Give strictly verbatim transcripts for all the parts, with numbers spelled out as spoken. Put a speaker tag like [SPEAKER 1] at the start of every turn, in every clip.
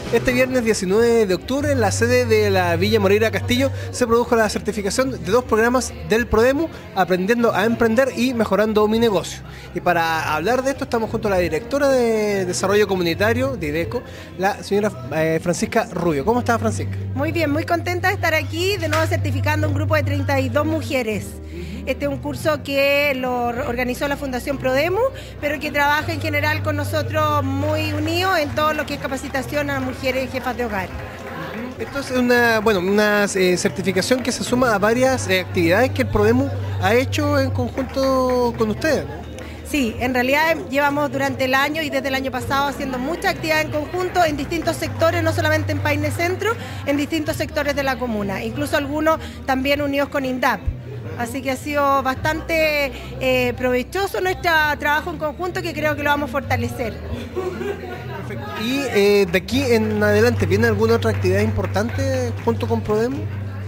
[SPEAKER 1] Este viernes diecinueve de octubre, en la sede de la Villa Moreira Castillo, se produjo la certificación de dos programas del Prodemu, Aprendiendo a Emprender y Mejorando mi Negocio. Y para hablar de esto estamos junto a la directora de Desarrollo Comunitario de IDECO, la señora eh, Francisca Rubio. ¿Cómo está, Francisca?
[SPEAKER 2] Muy bien, muy contenta de estar aquí, de nuevo certificando un grupo de treinta y dos mujeres. Este es un curso que lo organizó la Fundación Prodemu, pero que trabaja en general con nosotros muy unidos en todo lo que es capacitación a mujeres y jefas de hogar.
[SPEAKER 1] Esto es una, bueno, una eh, certificación que se suma a varias eh, actividades que el Prodemu ha hecho en conjunto con ustedes, ¿no?
[SPEAKER 2] Sí, en realidad llevamos durante el año y desde el año pasado haciendo mucha actividad en conjunto en distintos sectores, no solamente en Paine Centro, en distintos sectores de la comuna, incluso algunos también unidos con INDAP. Así que ha sido bastante eh, provechoso nuestro trabajo en conjunto, que creo que lo vamos a fortalecer.
[SPEAKER 1] Perfecto. ¿Y eh, de aquí en adelante viene alguna otra actividad importante junto con Prodemu?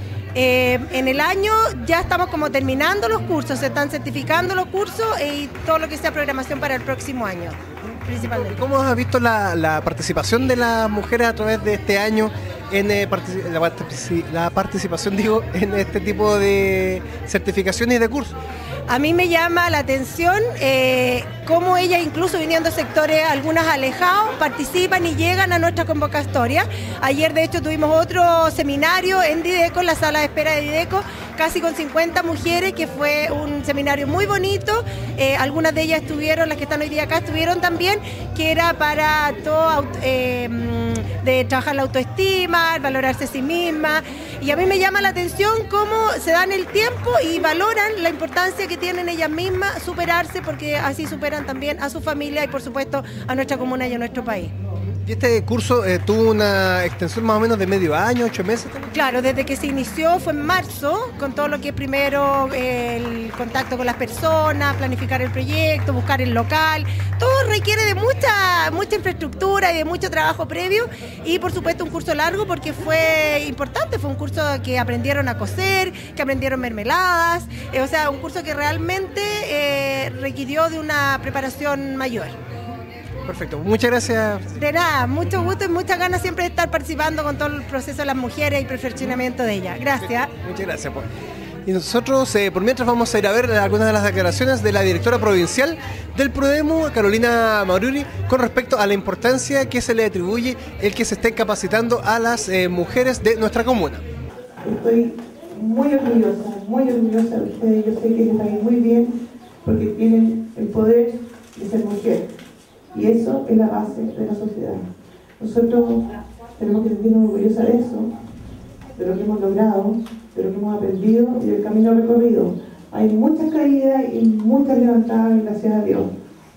[SPEAKER 2] Eh, en el año ya estamos como terminando los cursos, se están certificando los cursos y todo lo que sea programación para el próximo año, principalmente.
[SPEAKER 1] ¿Cómo has visto la, la participación de las mujeres a través de este año en eh, partici la, la participación digo en este tipo de certificaciones y de cursos?
[SPEAKER 2] A mí me llama la atención eh, cómo ellas, incluso viniendo de sectores algunas alejados, participan y llegan a nuestra convocatoria. Ayer, de hecho, tuvimos otro seminario en IDECO, en la sala de espera de IDECO, casi con cincuenta mujeres, que fue un seminario muy bonito. Eh, algunas de ellas estuvieron, las que están hoy día acá, estuvieron también, que era para todo, eh, de trabajar la autoestima, valorarse a sí misma. Y a mí me llama la atención cómo se dan el tiempo y valoran la importancia que tienen ellas mismas superarse, porque así superan también a su familia y por supuesto a nuestra comuna y a nuestro país.
[SPEAKER 1] ¿Y este curso eh, tuvo una extensión más o menos de medio año, ocho meses?
[SPEAKER 2] Claro, desde que se inició fue en marzo, con todo lo que es primero eh, el contacto con las personas, planificar el proyecto, buscar el local. Todo requiere de mucha, mucha infraestructura y de mucho trabajo previo, y por supuesto un curso largo porque fue importante, fue un curso que aprendieron a coser, que aprendieron mermeladas, eh, o sea, un curso que realmente eh, requirió de una preparación mayor.
[SPEAKER 1] Perfecto, muchas gracias.
[SPEAKER 2] De nada, mucho gusto y muchas ganas siempre de estar participando con todo el proceso de las mujeres y perfeccionamiento de ellas. Gracias.
[SPEAKER 1] Muchas gracias. Pues. Y nosotros, eh, por mientras, vamos a ir a ver algunas de las declaraciones de la directora provincial del Prodemu, Carolina Maururi, con respecto a la importancia que se le atribuye el que se estén capacitando a las eh, mujeres de nuestra comuna.
[SPEAKER 3] Estoy muy orgullosa, muy orgullosa de ustedes. Yo sé que les va a ir muy bien porque tienen el poder de ser mujeres. Y eso es la base de la sociedad. Nosotros tenemos que sentirnos orgullosos de eso, de lo que hemos logrado, de lo que hemos aprendido y del camino recorrido. Hay muchas caídas y muchas levantadas, gracias a Dios.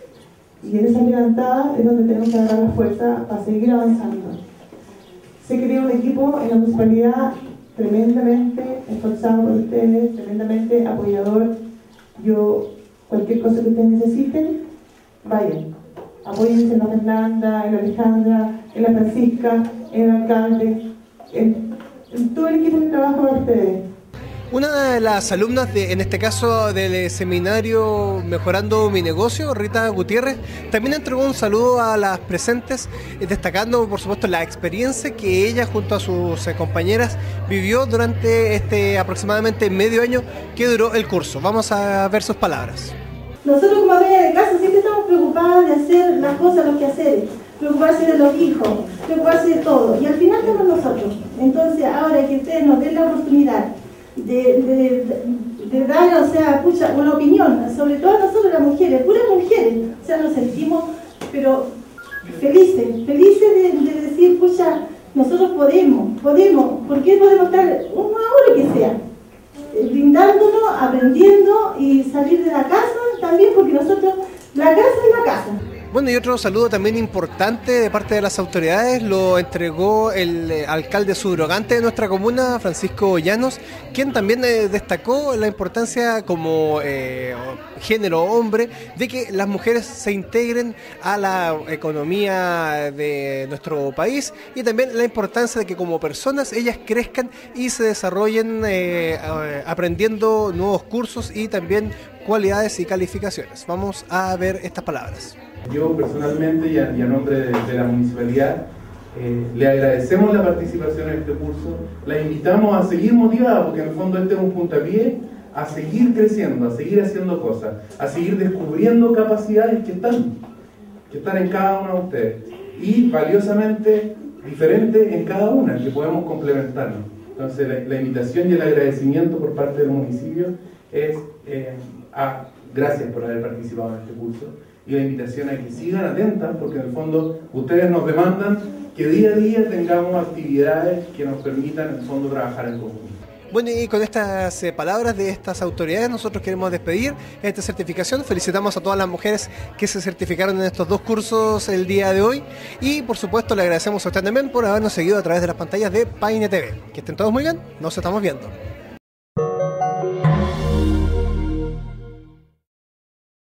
[SPEAKER 3] Y en esas levantadas es donde tenemos que agarrar la fuerza para seguir avanzando. Se creó un equipo en la municipalidad tremendamente esforzado por ustedes, tremendamente apoyador. Yo, cualquier cosa que ustedes necesiten, vayan. Apóyense en la Fernanda, en la Alejandra, en la Francisca, en el alcalde, en, en todo el equipo que trabaja para ustedes.
[SPEAKER 1] Una de las alumnas, de, en este caso del seminario Mejorando mi Negocio, Rita Gutiérrez, también entregó un saludo a las presentes, destacando por supuesto la experiencia que ella junto a sus compañeras vivió durante este aproximadamente medio año que duró el curso. Vamos a ver sus palabras.
[SPEAKER 4] Nosotros como dueñas de casa siempre estamos preocupadas de hacer las cosas, los quehaceres, preocuparse de los hijos, preocuparse de todo, y al final estamos nosotros. Entonces ahora que ustedes nos den la oportunidad de, de, de, de dar, o sea, pucha, una opinión, sobre todo nosotros las mujeres, puras mujeres, o sea, nos sentimos, pero felices, felices de, de decir, pucha, nosotros podemos, podemos, ¿por qué podemos estar una hora que sea? Brindándonos, aprendiendo y salir de la casa también, porque nosotros, la casa es la casa.
[SPEAKER 1] Bueno, y otro saludo también importante de parte de las autoridades lo entregó el eh, alcalde subrogante de nuestra comuna, Francisco Llanos, quien también eh, destacó la importancia como eh, género hombre de que las mujeres se integren a la economía de nuestro país, y también la importancia de que como personas ellas crezcan y se desarrollen eh, aprendiendo nuevos cursos y también cualidades y calificaciones. Vamos a ver estas palabras.
[SPEAKER 5] Yo personalmente y a, y a nombre de, de la municipalidad Eh, le agradecemos la participación en este curso, la invitamos a seguir motivada, porque en el fondo este es un puntapié a seguir creciendo, a seguir haciendo cosas, a seguir descubriendo capacidades que están, que están en cada uno de ustedes, y valiosamente diferentes en cada una, que podemos complementarnos. Entonces la, la invitación y el agradecimiento por parte del municipio es eh, a, gracias por haber participado en este curso, y la invitación a que sigan atentas, porque en el fondo ustedes nos demandan que día a día tengamos actividades que nos permitan en el fondo trabajar en conjunto.
[SPEAKER 1] Bueno, y con estas eh, palabras de estas autoridades nosotros queremos despedir esta certificación. Felicitamos a todas las mujeres que se certificaron en estos dos cursos el día de hoy, y por supuesto le agradecemos a usted también por habernos seguido a través de las pantallas de Paine T V. Que estén todos muy bien, nos estamos viendo.